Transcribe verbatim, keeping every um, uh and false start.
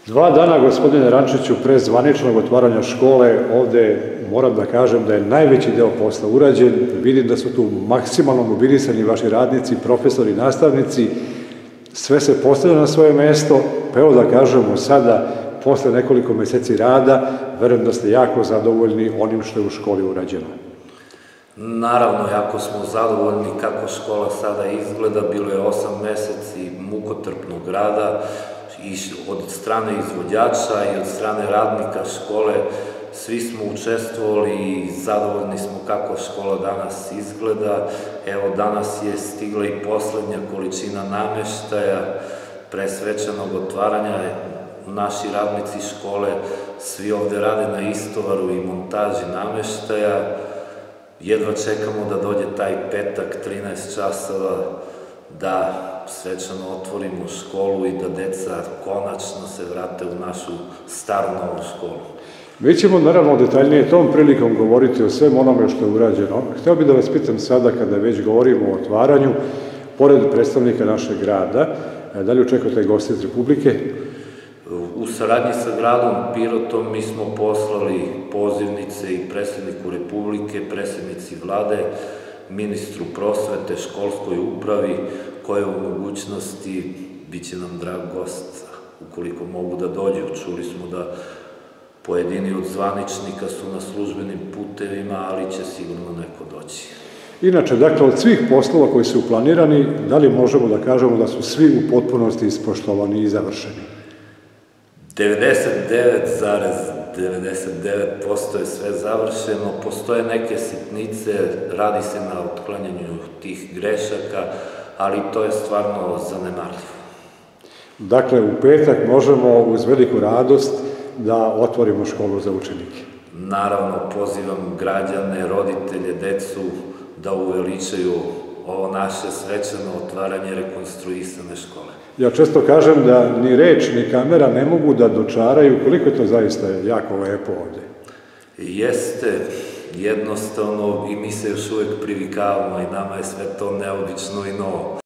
Dva dana, gospodine Rančiću, pre zvaničnog otvaranja škole, ovde moram da kažem da je najveći deo posla urađen. Vidim da su tu maksimalno mobilisani vaši radnici, profesori, nastavnici. Sve se postavlja na svoje mesto, pa evo da kažemo sada, posle nekoliko meseci rada, verujem da ste jako zadovoljni onim što je u školi urađeno. Naravno, jako smo zadovoljni kako škola sada izgleda. Bilo je osam meseci mukotrpnog rada i od strane izvođača i od strane radnika škole. Svi smo učestvovali i zadovoljni smo kako škola danas izgleda. Evo, danas je stigla i poslednja količina nameštaja pre svečanog otvaranja. Naši radnici škole svi ovde rade na istovaru i montaži nameštaja. Jedva čekamo da dođe taj petak, trinaest časova, da svečano otvorimo školu i da deca konačno se vrate u našu staru novu školu. Mi ćemo naravno detaljnije tom prilikom govoriti o svem onome što je urađeno. Hteo bih da vas pitam sada, kada već govorimo o otvaranju, pored predstavnika našeg grada, da li očekujete goste iz Republike? U saradnji sa gradom Pirotom mi smo poslali pozivnice i predsedniku Republike, predsednici vlade, ministru prosvete, školskoj upravi, koje u mogućnosti biće nam drag gost ukoliko mogu da dođu. Čuli smo da pojedini od zvaničnika su na službenim putevima, ali će sigurno neko doći. Inače, dakle, od svih poslova koji su planirani, da li možemo da kažemo da su svi u potpunosti ispoštovani i završeni? devedeset devet zarez devedeset devet posto je sve završeno, postoje neke sitnice, radi se na otklanjanju tih grešaka, ali to je stvarno zanemarljivo. Dakle, u petak možemo uz veliku radost da otvorimo školu za učenike. Naravno, pozivam građane, roditelje, decu da uveličaju ovo naše svečano otvaranje rekonstruisane škole. Ja često kažem da ni reč, ni kamera ne mogu da dočaraju koliko je to zaista jako lepo ovde. Jeste jednostavno i mi se još uvek privikavamo i nama je sve to neobično i novo.